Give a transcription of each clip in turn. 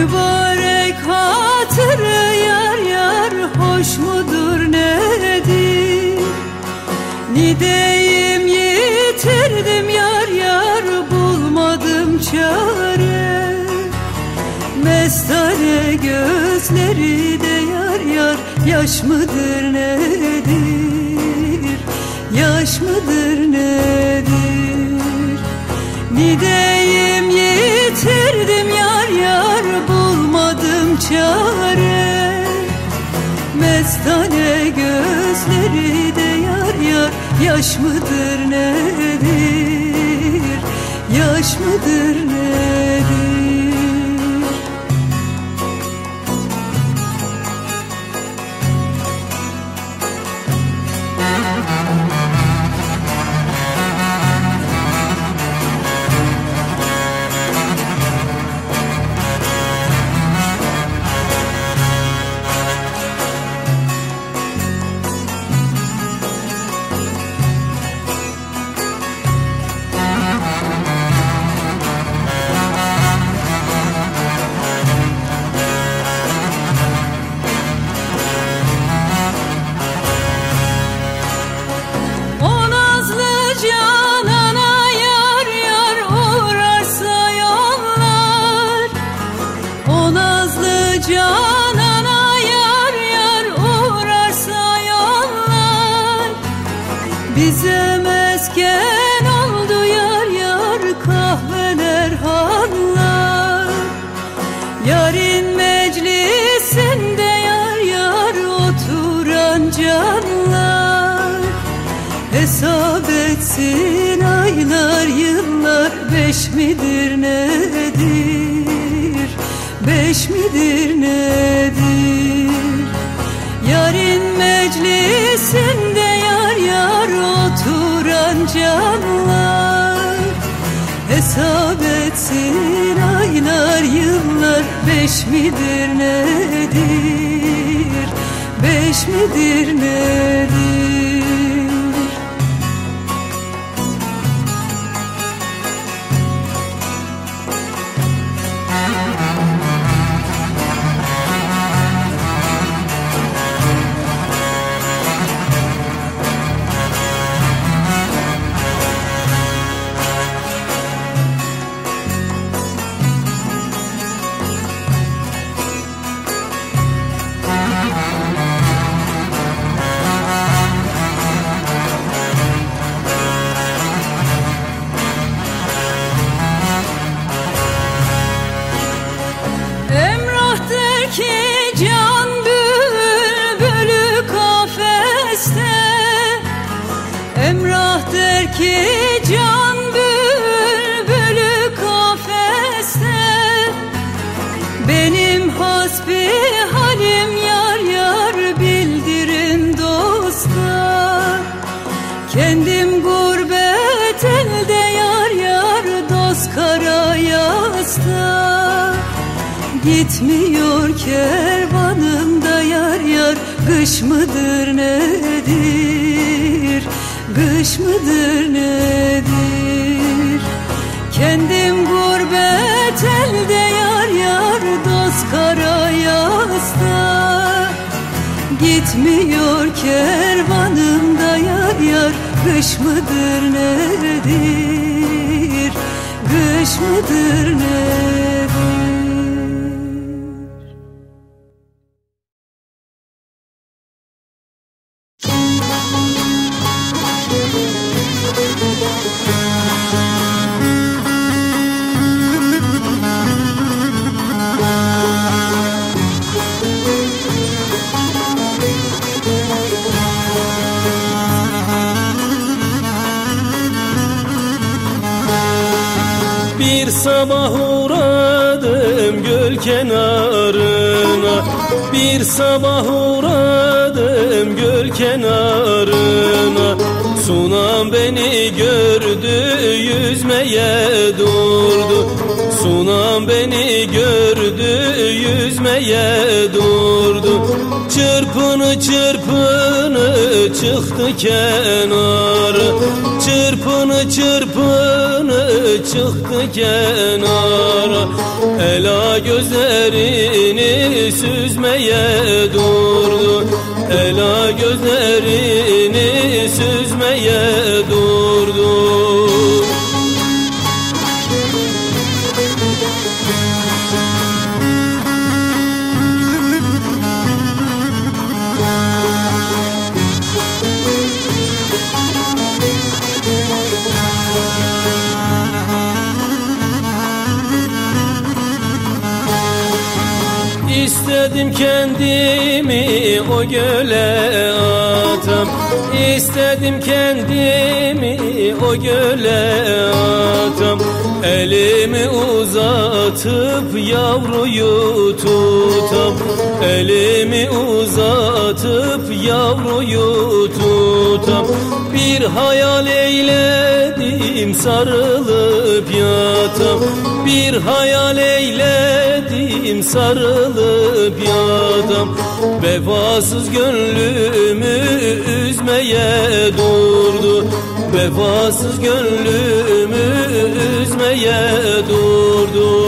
Mübarek hatırı yar yar hoş mudur nedir? Nideyim yitirdim yar yar bulmadım çare. Mestane gözleri de yar yar yaş mıdır nedir? Yaş mıdır nedir? Nideyim yitirdim yar yar bulmadım çare. Mestane gözleri de yar yar yaş mıdır nedir? Yaş mıdır nedir? Canana yar yar uğrarsa yollar, bize mesken oldu yar yar kahveler hanlar. Yarın meclisinde yar yar oturan canlar, hesap etsin aylar yıllar beş midir nedir? Beş midir nedir? Yarın meclisinde yar yar oturan canlar, hesap etsin aylar yıllar beş midir nedir? Beş midir nedir? Ki can bülbülü kafeste, Emrah der ki can bülbülü kafeste. Benim hasbihalim yar yar bildirin dosta. Kendim gurbet elde yar yar dost kara yasta. Gitmiyor kervanımda yar yar, kış mıdır nedir? Kış mıdır nedir? Kendim gurbet elde yar yar dost kara yasta. Gitmiyor kervanımda yar yar, kış mıdır nedir? Kış mıdır nedir? Bir sabah uğradım göl kenarına, bir sabah uğradım göl kenarına. Sunam beni gördü yüzmeye durdu, Sunam beni gördü, yüzmeye durdu. Çırpını çırpını çıktı kenara. Çırpını çırpını çıktı kenara. Ela gözlerini süzmeye durdu. Ela gözlerini süzmeye durdu. İstedim kendimi o göle atam. İstedim kendimi o göle atam. Elimi uzatıp yavruyu tutam. Elimi uzatıp yavruyu tutam. Bir hayal eyledim sarılıp yatam. Bir hayal eyledim sarılıp yatam. Vefasız gönlümü üzmeye durdu. Vefasız gönlümü üzmeye durdu.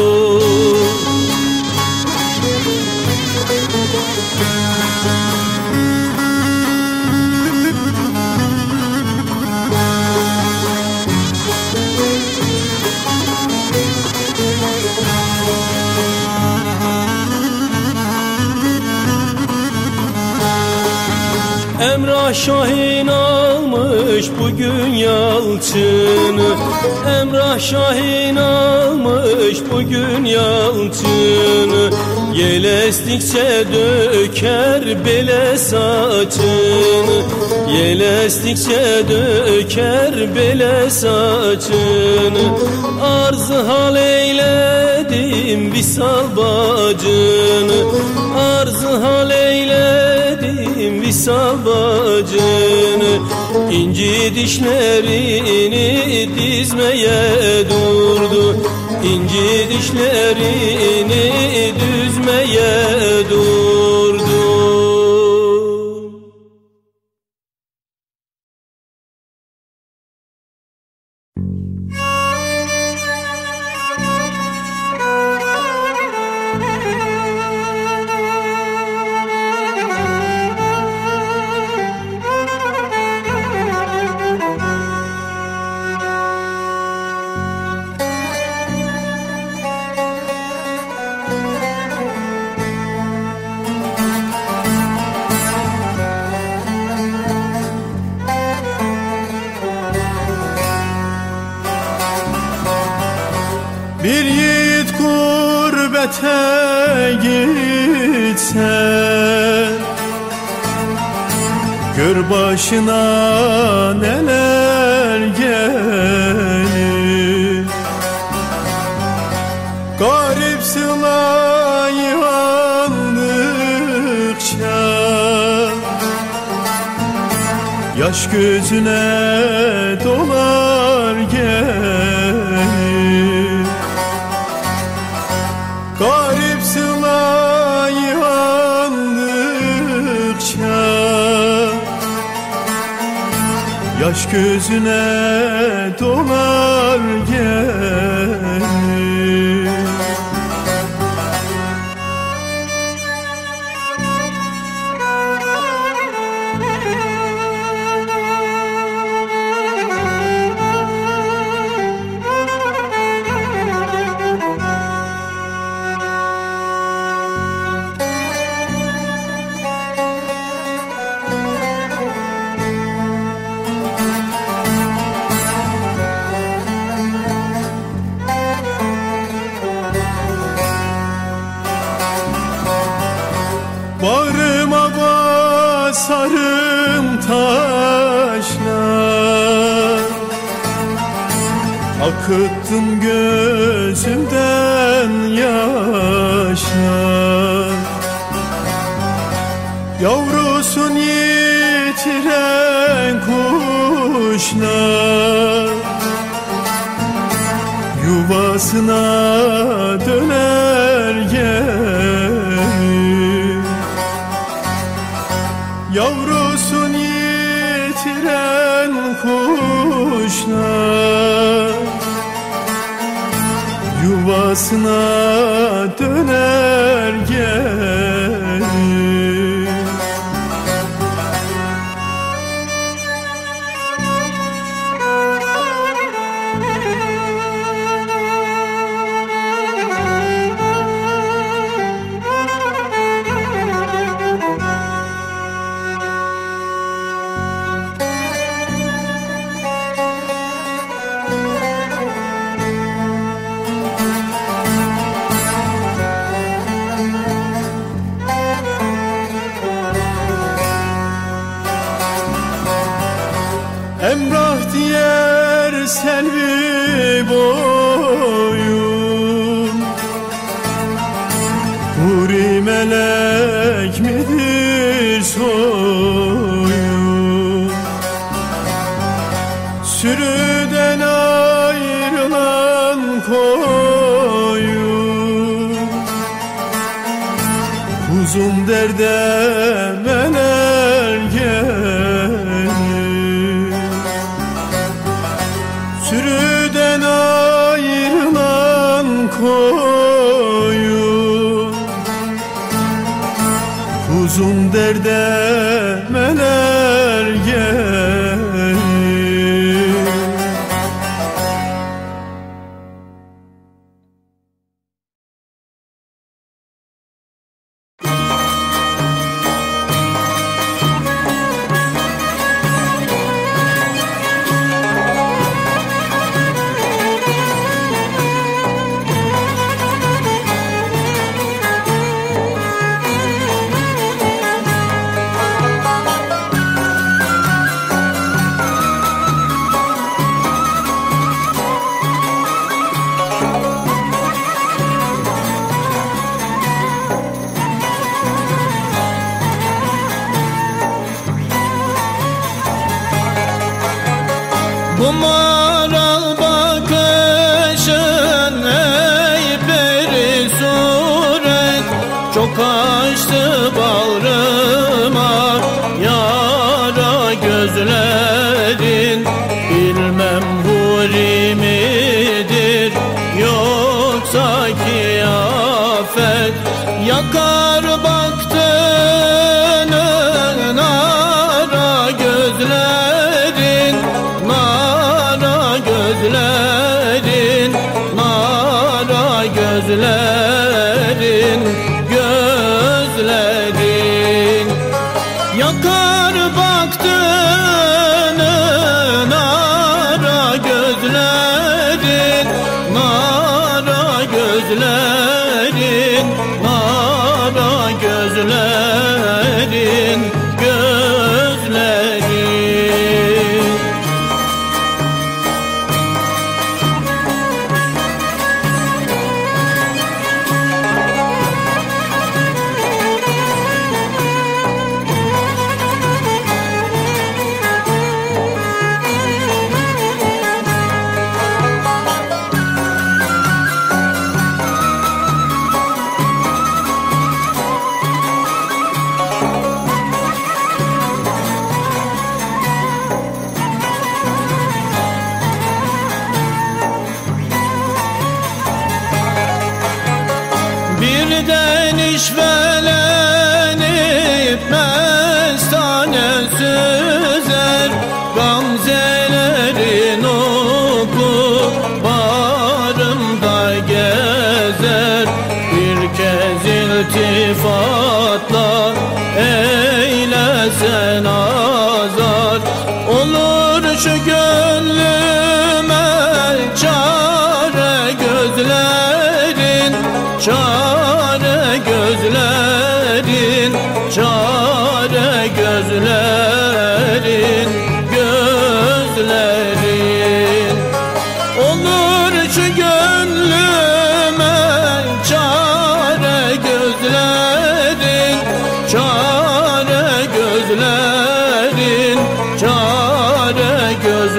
Emrah Şahin almış bugün yalçını. Emrah Şahin almış bugün yalçını. Yel estikçe döker bele saçını. Yel estikçe döker bele saçını. Arzı hal eyledim visal bacını. Arzı hal eyledim visal bacını. İnci dişlerini dizmeye durdu. İnci dişlerini düzmeye durdu. Bir yiğit gurbete gitse, gör başına neler gelir. Garip sılayı andıkça yaş gözüne dolar gelir. Garip sılayı andıkça yaş gözüne dolar gelir. Bağrıma basarım taşlar, akıttım gözümden yaşlar. Yavrusun yitiren kuşlar yuvasına döner gelir. Yavrusunu yitiren kuşlar yuvasına döner gelir. Emrah diğer selvi boyun, huri melek midir soyun? Sürüden ayrılan koyun, kuzum derde meler gelir. Sürüden ayrılan koyun, kuzum derde meler gelir. Bu maral bakışın ey peri suret, çok açtı bağrıma yara gözlerin. Bilmem huri midir yoksa kıyafet, yakar baktığını nara gözlerin. Gözlerin, nara gözlerin, gözlerin yakar baktığını nara gözlerin, nara gözlerin, nara gözlerin, gözlerin. Birden işvelenip mestane süzer, gamzelerin oku barımda gezer. Bir kez iltifatla eylesen azar, olur şu gönlüme çare gözlerin, çare gözlerin, çare gözlerin, gözlerin. Olur şu gönlüme çare gözlerin, çare gözlerin, çare gözlerin.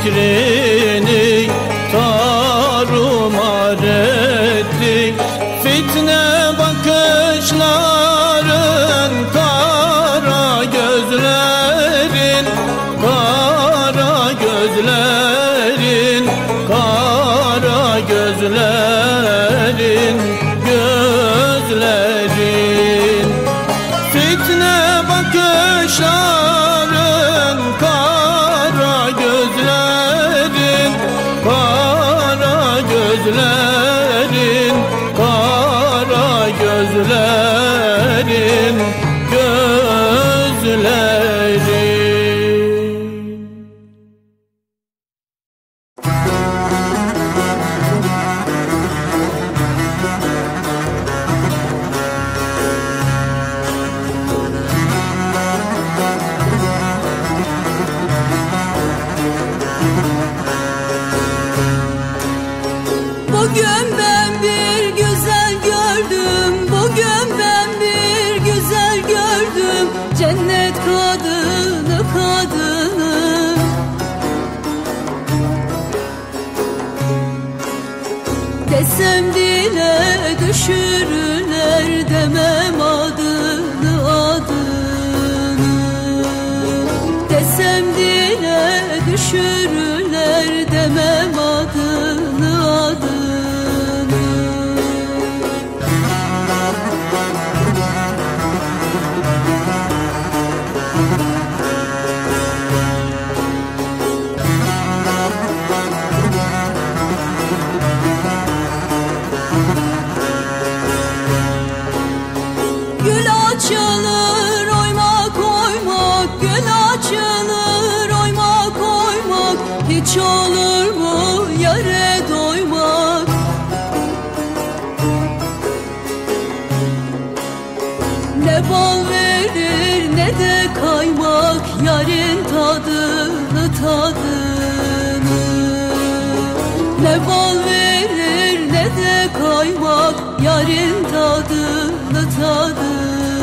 fikrini tarumar ettin. Fitne bakışların, kara gözlerin, kara gözlerin, kara gözlerin, gözlerin. Fitne bakışların, kara gözlerin, kara gözlerin, kara gözlerin, gözlerin. Bugün ben bir güzel gördüm, bugün ben bir güzel gördüm. Cennet kadını, kadını. Desem dile düşürürler, demem adını, adını. Desem dile düşürürler, demem adını, adını. Gül açılır oymak oymak, gül açılır oymak oymak. Hiç olur mu yare doymak? Ne bal verir ne de kaymak, yarın tadını, tadını. Ne bal verir ne de kaymak, yarın tadını, tadını.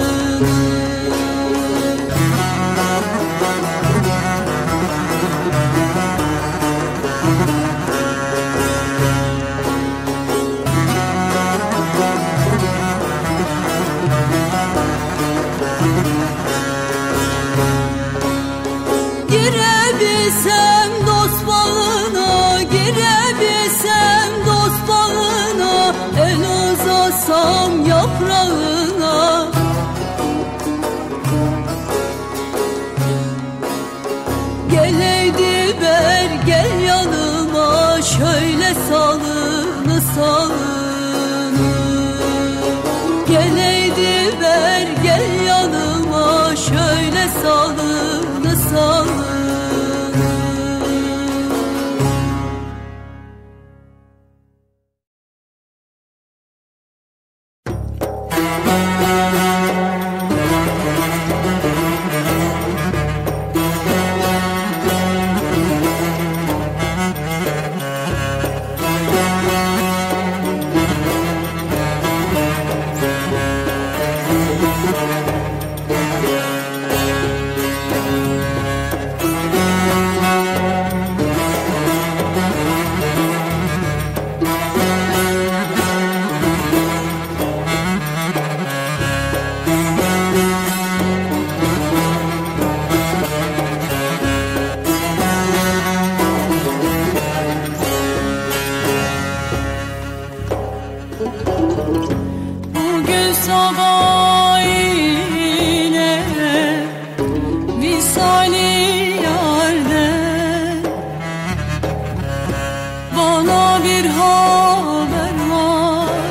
Girebilsem dost balına, girebilsem dost balına, el uzatsam yaprağına. Gel ey dilber gel yanıma, şöyle salını salını. Gel ey dilber gel yanıma, şöyle salını salını. Bugün sabah yine visali yarden bana bir haber var,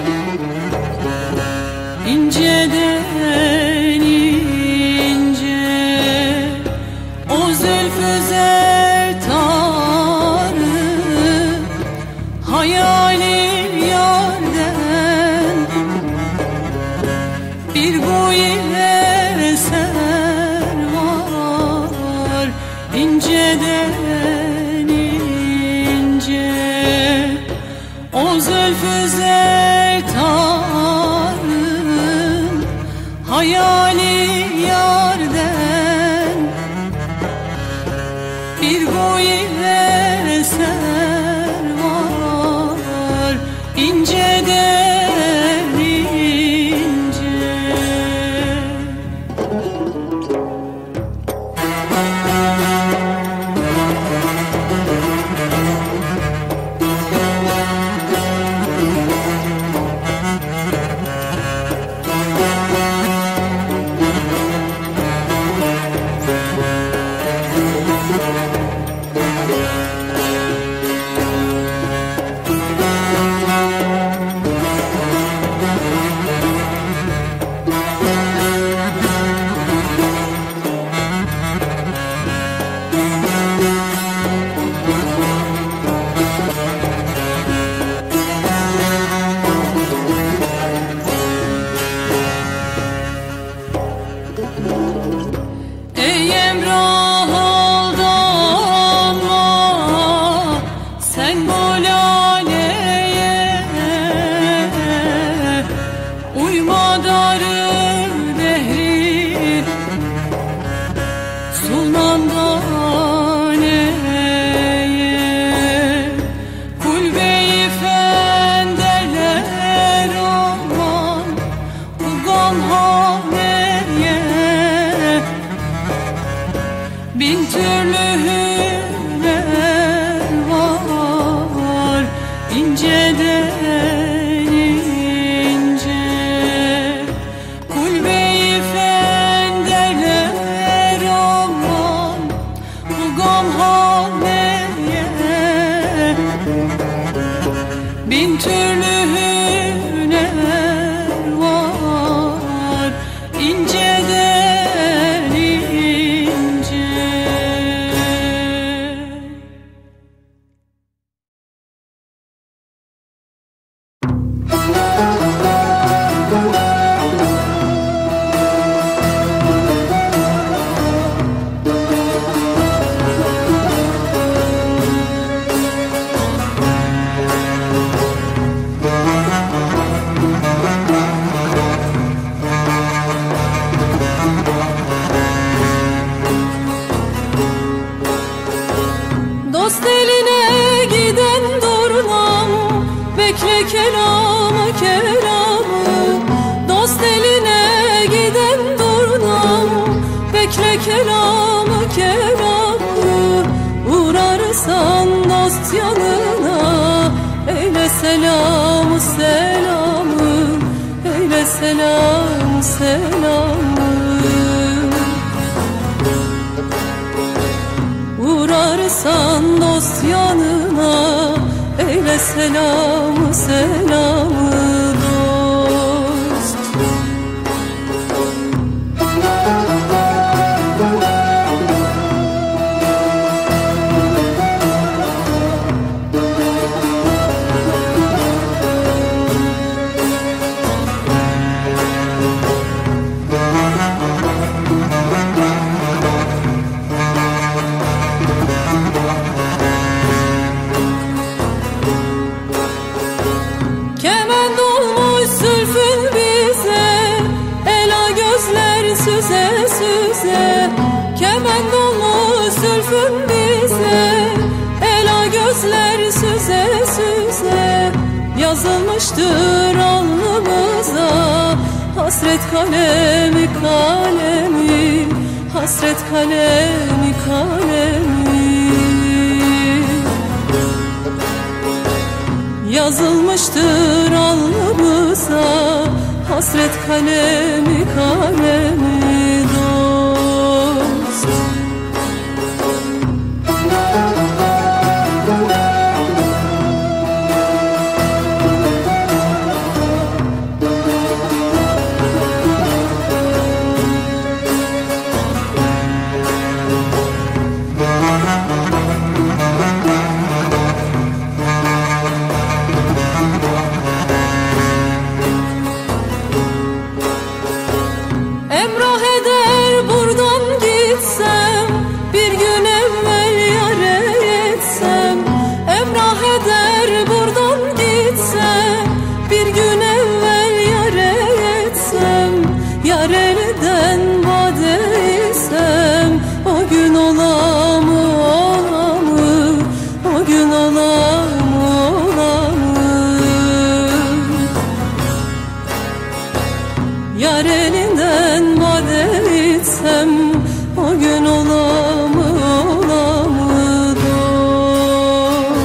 inceden ince o zülfü zertarı, hayalim yarden bir bu ile eser var, inceden ince o zülfü zertarın, hayali yarden bir bu ile sen bu laleye uyma darı behri Sulman'dan kulbe-i fenderler aman bu gamhaneye bin türlü hüner var inceden ince kulbe-i fenderler aman bu gamhaneye bin türlü hüner var inceden ince. Dost eline giden durmam, bekle kelamı kelamı. Dost eline giden durmam, bekle kelamı kelamı. Uğrarsan dost yanına, eyle selamı selamı, eyle selamı selamı. Uğrarsan dost yanına, eyle selamı selamı dost. Kement olmuş zülfün bize, ela gözler süze süze. Kement olmuş zülfün bize, ela gözler süze süze. Yazılmıştır alnımıza hasret kalemi kalemi, hasret kalemi kalemi. Yazılmıştır alnımıza hasret kalemi kalemi dost. Emrah eder buradan gitsem, bir gün evvel yâre yetsem. Emrah eder buradan gitsem, bir gün evvel yâre yetsem. Yâr elinden vade isem, o gün ola mı ola mı, o gün ola mı ola mı. Yâr elinden vade etsem, o gün ola mı ola mı dost.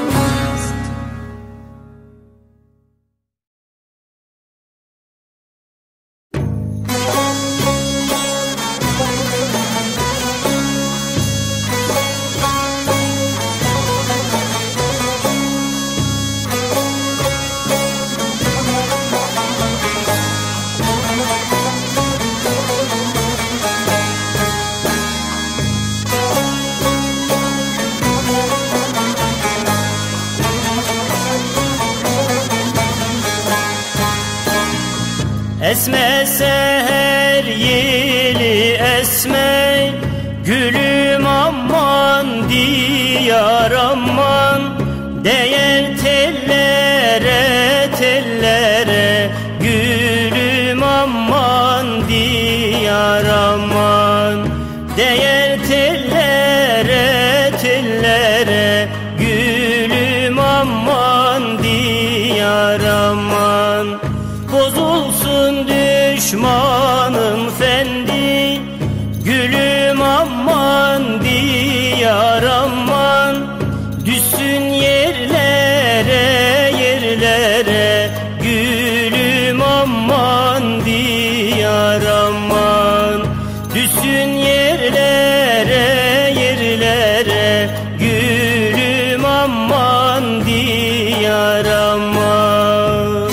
Esme seher yeli esme, gülüm aman diyar aman, değer tellere tellere, gülüm aman diyar aman. Değer tellere tellere, gülüm aman diyar aman. Bozulsun düşmanın fendi, gülüm aman diyar aman. Düşsün yerlere yerlere, gülüm aman diyar aman. Düşsün yerlere yerlere, gülüm aman diyar aman.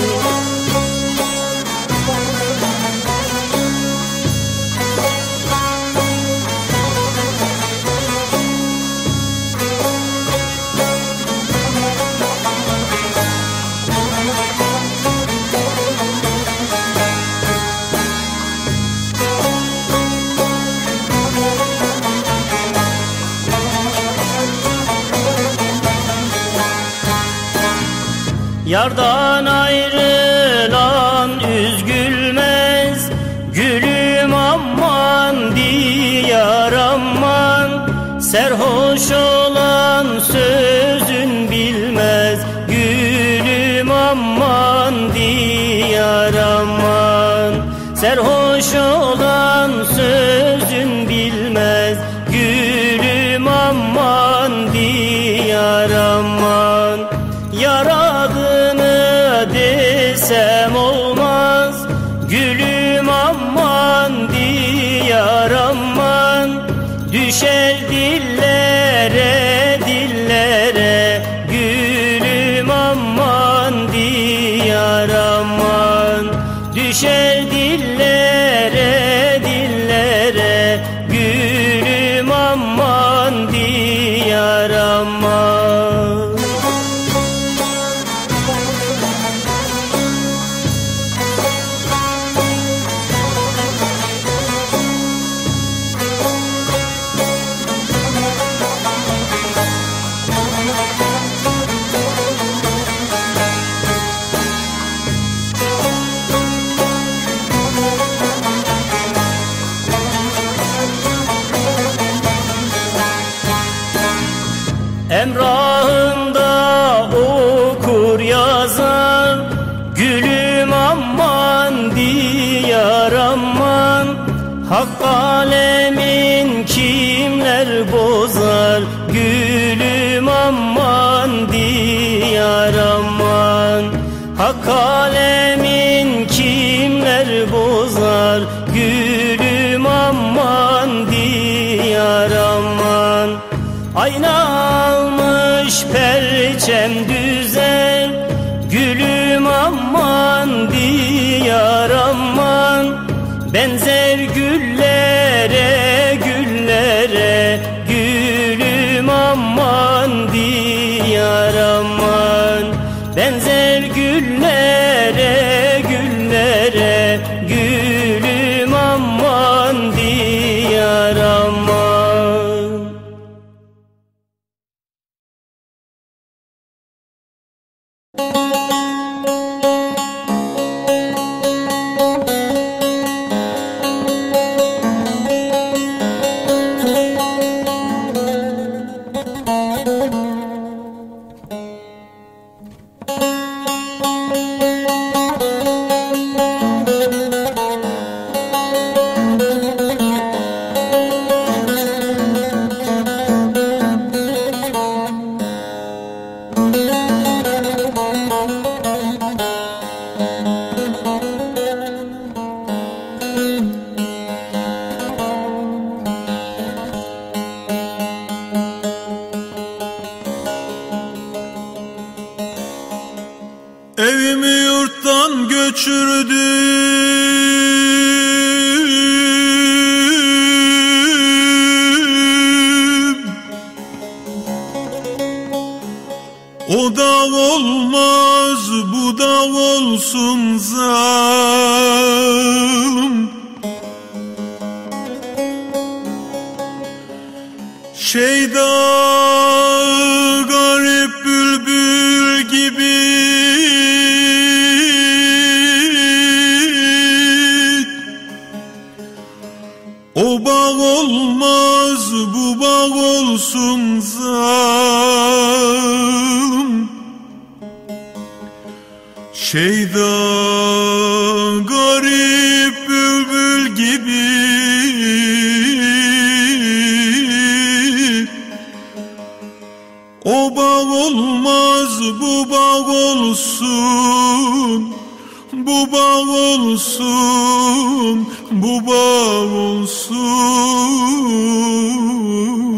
Yardan ayrılan üzgülmez, gülüm aman diyar aman. Serhoş olan sözün bilmez, gülüm aman diyar aman. Serhoş olan sözün bilmez, gülüm aman diyar aman. Yaradını desem olmaz, gülüm aman diyar aman. Düşer dillere dillere, gülüm aman diyar aman. Düşer dillere dillere, gülüm aman diyar aman. Emrahında okur yazar, gülüm aman diyar aman. Hak alemin kimler bozar, gülüm aman diyar aman. Hak alemin kimler bozar, gülüm aman diyar aman. Ayna almış perçem düzen, gülüm aman diyar aman. Benzer güllere güllere, gülüm aman diyar aman. Benzer güllere güllere, gülüm aman diyar aman. Evimi yurttan göçürdüm. O dağ olmaz, bu dağ olsun zalim. Şeyda garip bülbül Şeyda garip bülbül gibi o bağ olmaz bu bağ olsun, bu bağ olsun, bu bağ olsun.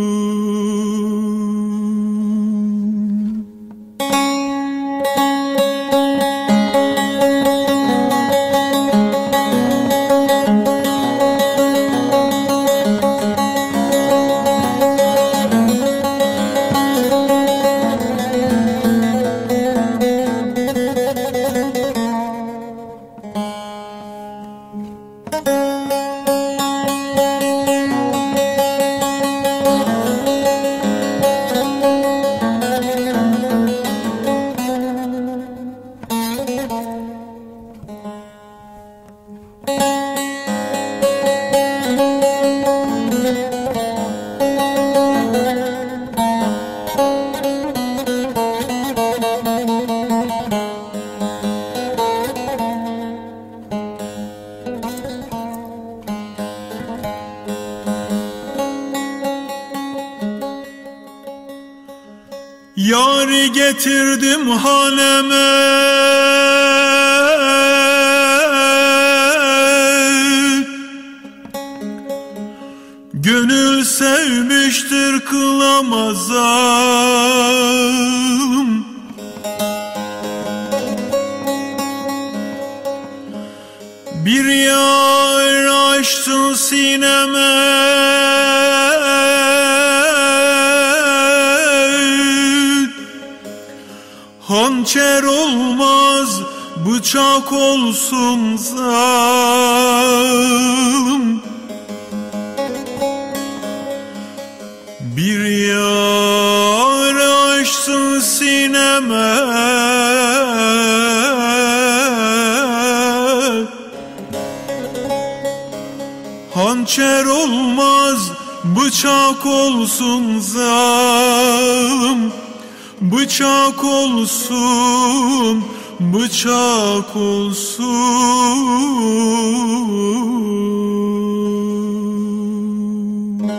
Yâri getirdim haneme, gönül sevmiştir kılamazam. Bir yar açtın sineme, hançer olmaz bıçak olsun zalim. Bir yar açsın sineme, hançer olmaz bıçak olsun zalim. Bıçak olsun, bıçak olsun.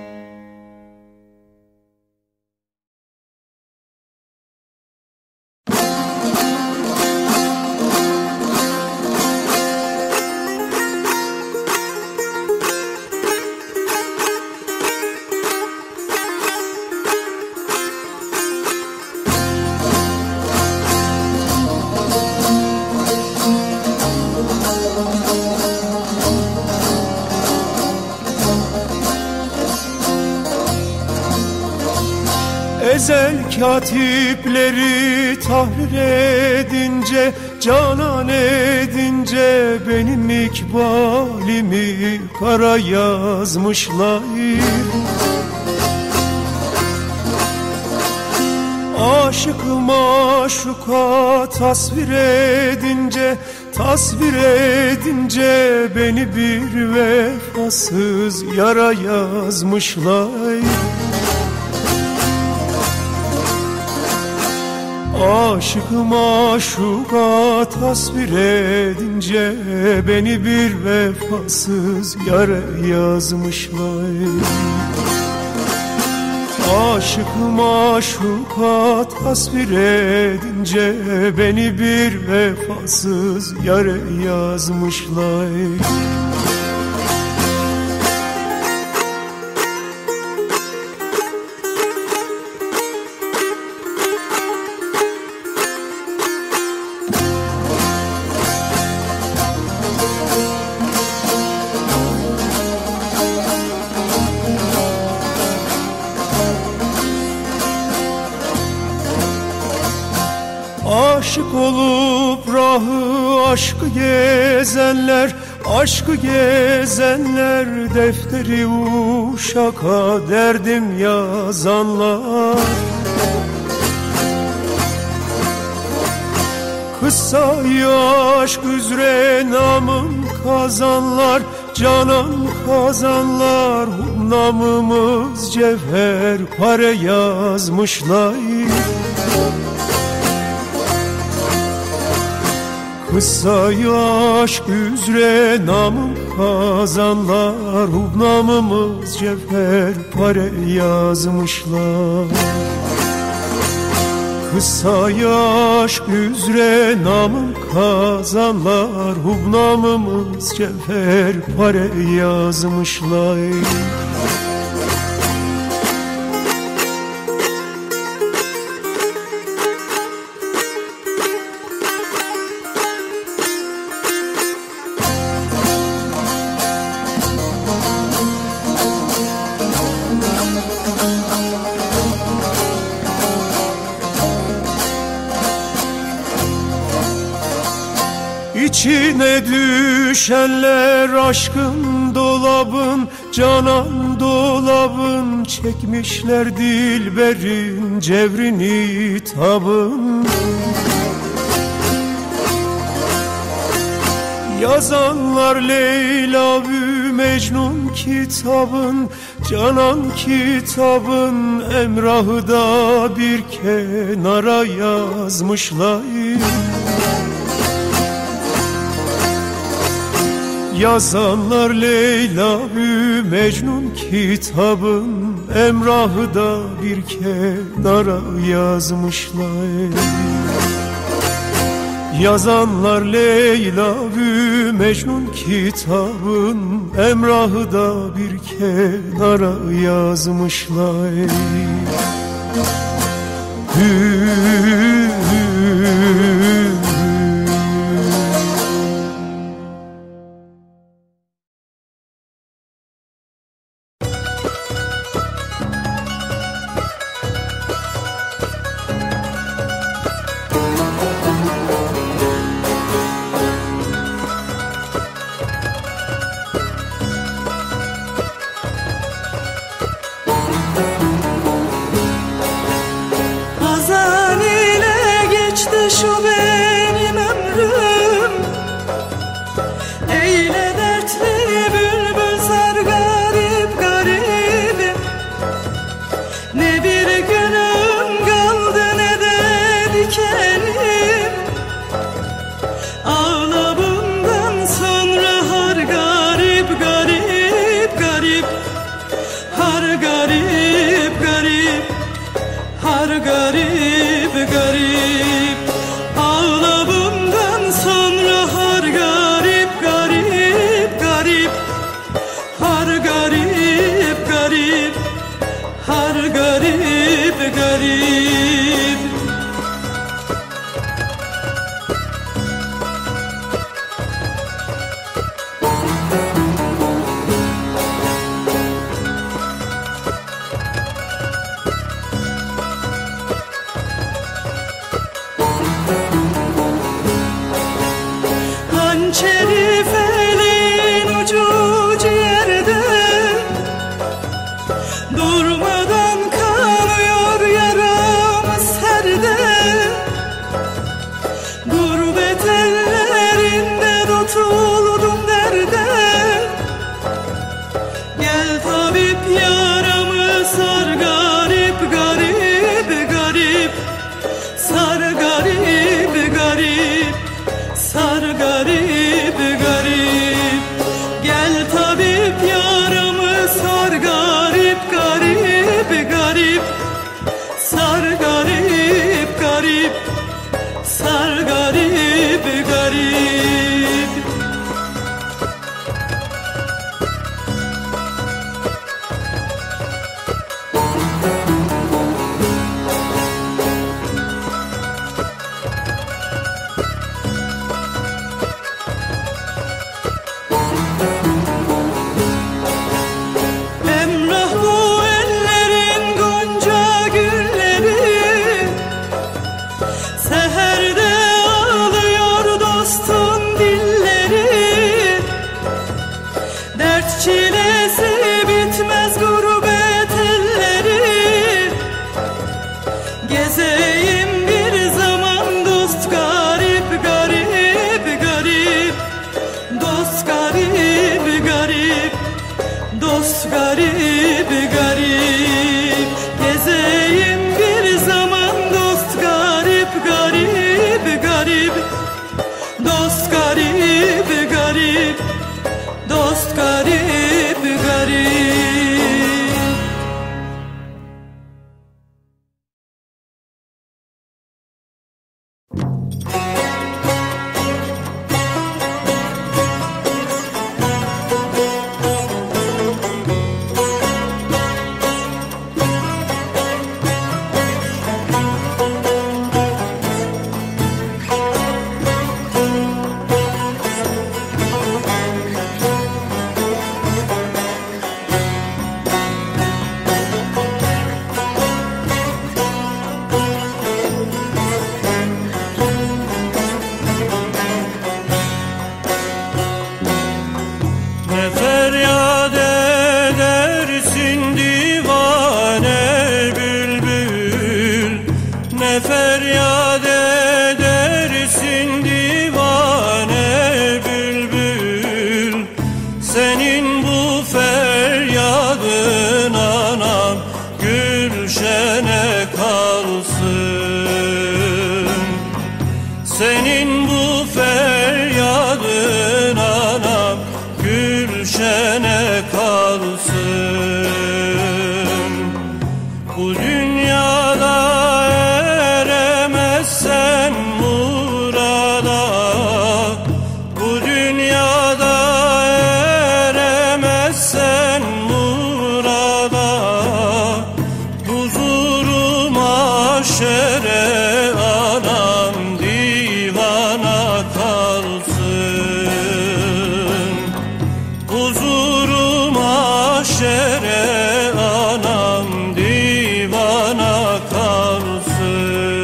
Ezel katipleri tahrir edince, canan edince benim ikbalimi kara yazmışlar. Aşık maşuka tasvir edince beni bir vefasız yara yazmışlar. Aşık maşuka tasvir edince beni bir vefasız yara yazmışlar. Aşık maşuka tasvir edince beni bir vefasız yara yazmışlar. Aşık olup rahı aşkı gezenler, defteri uşaka derdim yazanlar. Kıssayı aşk üzere namım kazanlar, canan kazanlar. Namımız cevher pare yazmışlar. Kısa yaş üzere namım kazanlar, namımız cevher pare yazmışlar. Kısa yaş üzere namım kazanlar, namımız cevher pare yazmışlar. İçine düşenler aşkın dolabın, canan dolabın, çekmişler dilberin cevrini tabın. Yazanlar Leyla ve Mecnun kitabın, canan kitabın, emrahı da bir kenara yazmışlar. Yazanlar Leyla ve Mecnun kitabın, emrahı da bir kenara yazmışlar. Yazanlar Leyla ve Mecnun kitabın, emrahı da bir kenara yazmışlar. garip garip garip. Senin bu feryadın anam gülşene kalsın. Bu dünyada eremezsen murada, bu dünyada eremezsen murada, huzuru mahşere anam divana kalsın. Huzuru mahşere anam divana kalsın.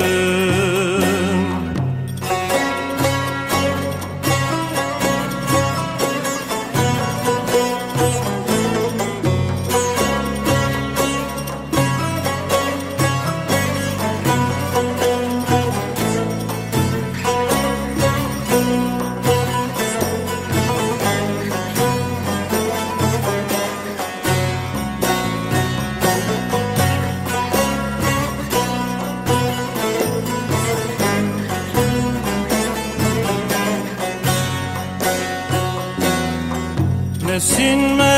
Nesin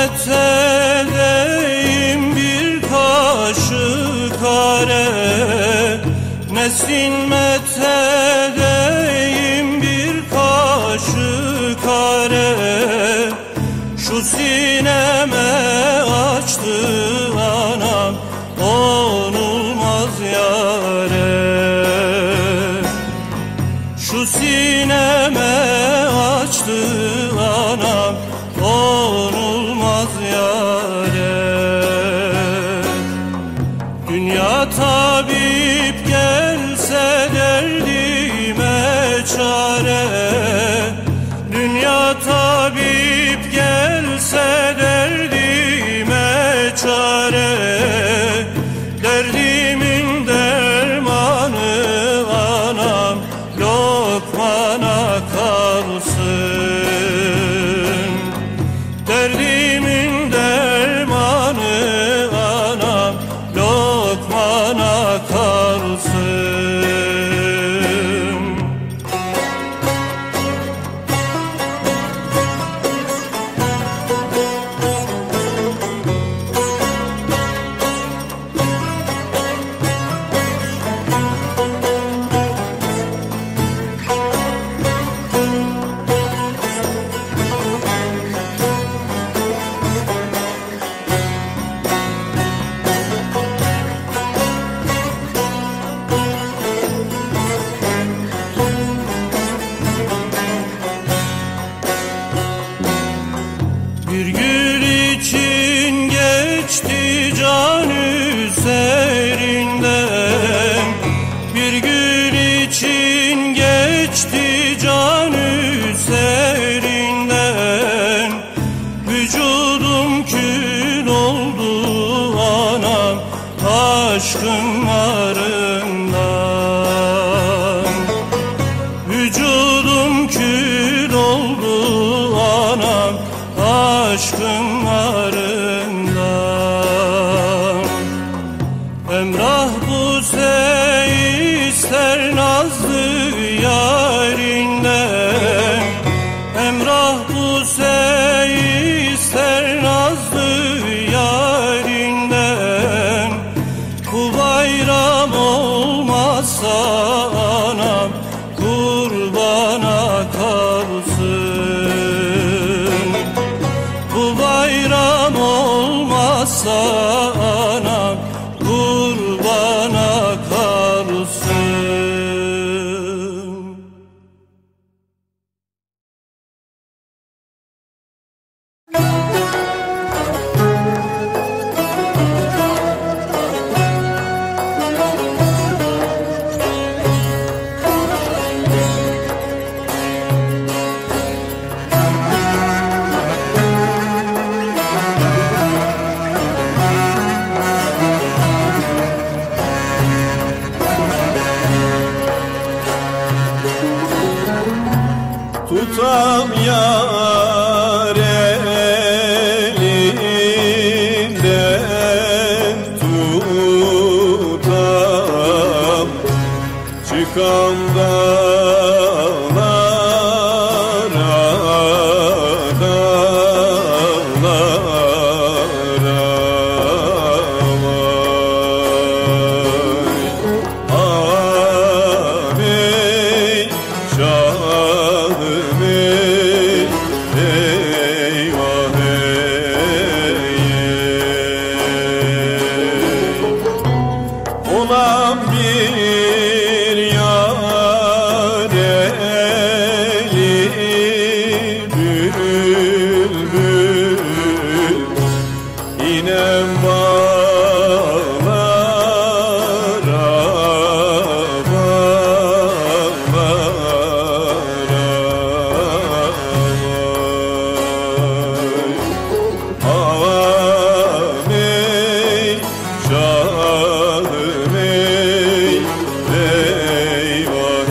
methedeyim bir kaşık kare, nesin methedeyim bir kaşık kare, şu sineme açtı anam onulmaz yare. Şu sineme açtı anam onulmaz yare. Dünya tabip gelse derdime çare, dünya tabip gelse derdime çare, derdimin dermanı anam lokmana kalsın. Derdimin dermanı anam lokmana kalsın. anam kurbana kalsın. Bu bayram olmazsa anam kurbana kalsın. Tutam yar elinden tutam, çıkam dağlara dağlara vay. Ağabey şahım eyvah olan bir yar eli bülbül inem bağlara ağabey şahım eyvah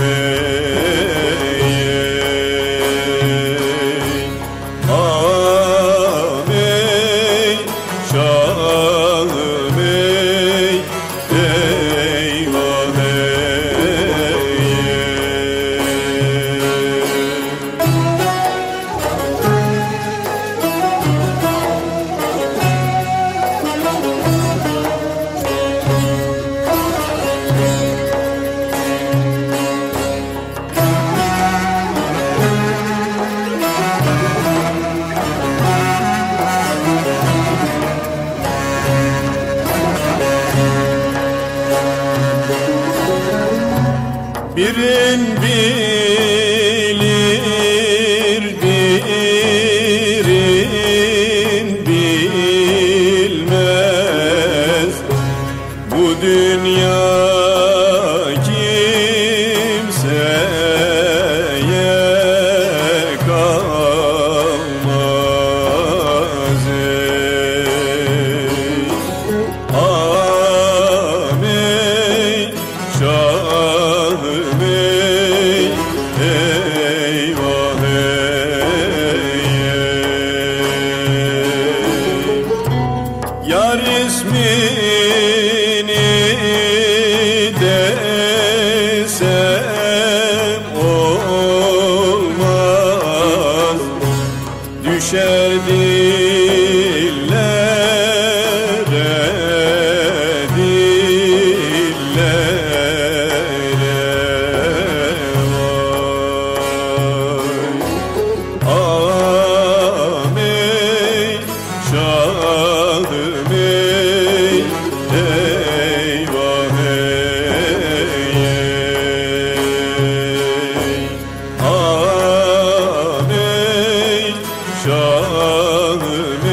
ağabey şahım eyvah birin bilir, birin bilmez. Bu dünya kimseye kalmaz. Ağabey şahım eyvah yar ismini desem olmaz, düşer dillere ağabey şahım eyvah ağabey şahım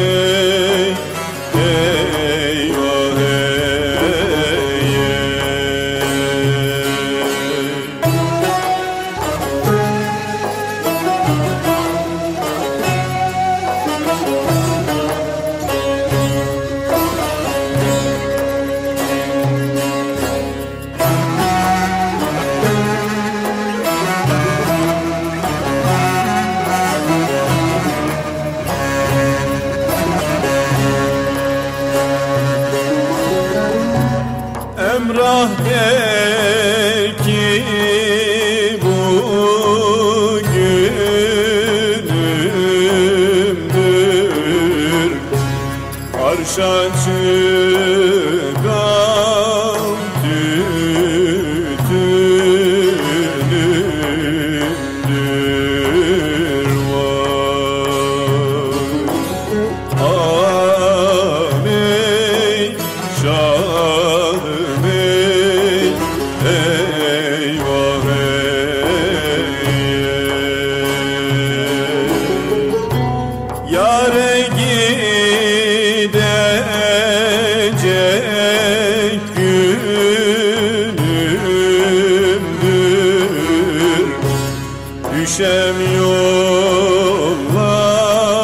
Emrah der ki bugünümdür, arşa çıkan tütün düşem yollara,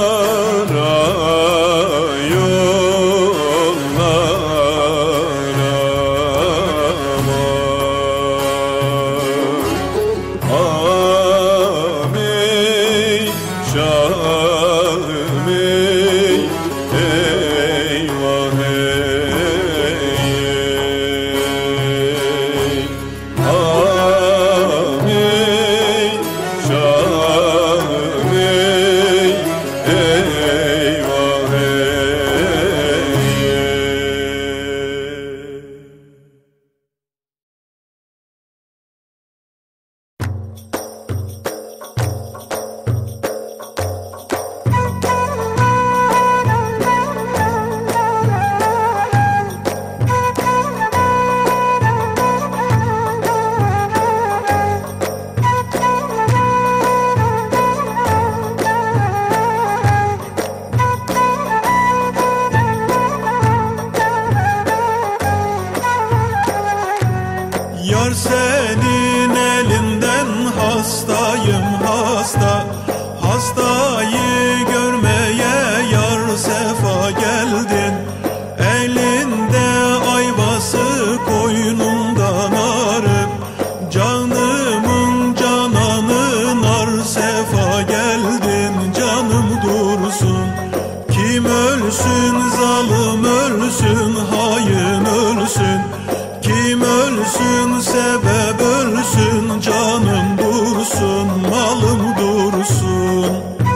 Yar senin elinden hastayım hasta, hastayı görmeye yar sefa geldin. Elinde ayvası koynundan arıp, canımın cananı nar sefa geldin. Canım dursun, kim ölsün zalim ölsün, hain ölsün. Kim ölsün sebep ölsün, canım dursun, malım dursun.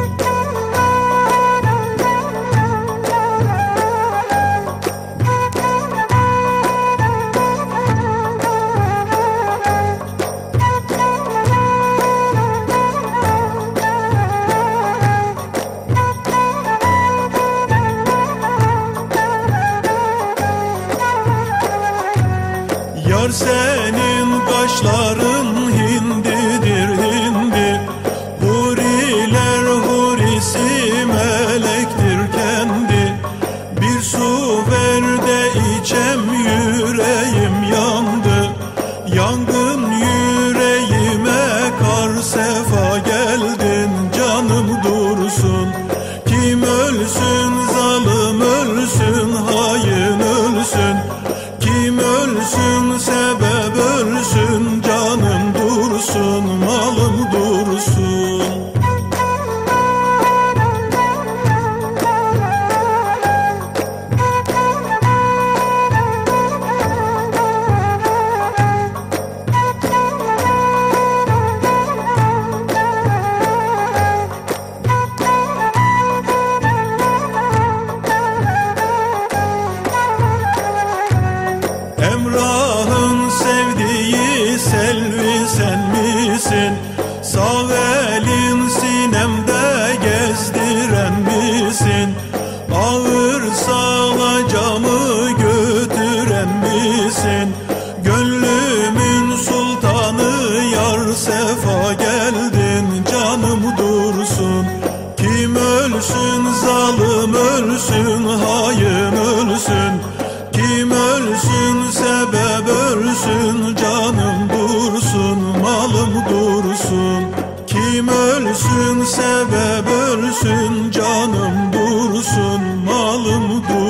Yar senin kaşların hindidir hindi, huriler hurisi melektir kendi. Bir su ver de içem, yüreğim yandı. Yangın yüreğime kar sefa geldin. Canım dursun, kim ölsün zalim ölsün, hain ölsün. Kim ölsün sebep ölsün, canım dursun, malım dursun. Emrah'ın sevdiği Selvi sen misin? Sağ elin sinemde gezdiren misin? Ağır sağlacamı götüren misin? Gönlümün sultanı yar sefa geldin. Canım dursun, kim ölsün zalim ölsün, hain ölsün. Kim ölsün sebep ölsün, canım dursun, malım dursun. Kim ölsün sebep ölsün, canım dursun, malım dursun.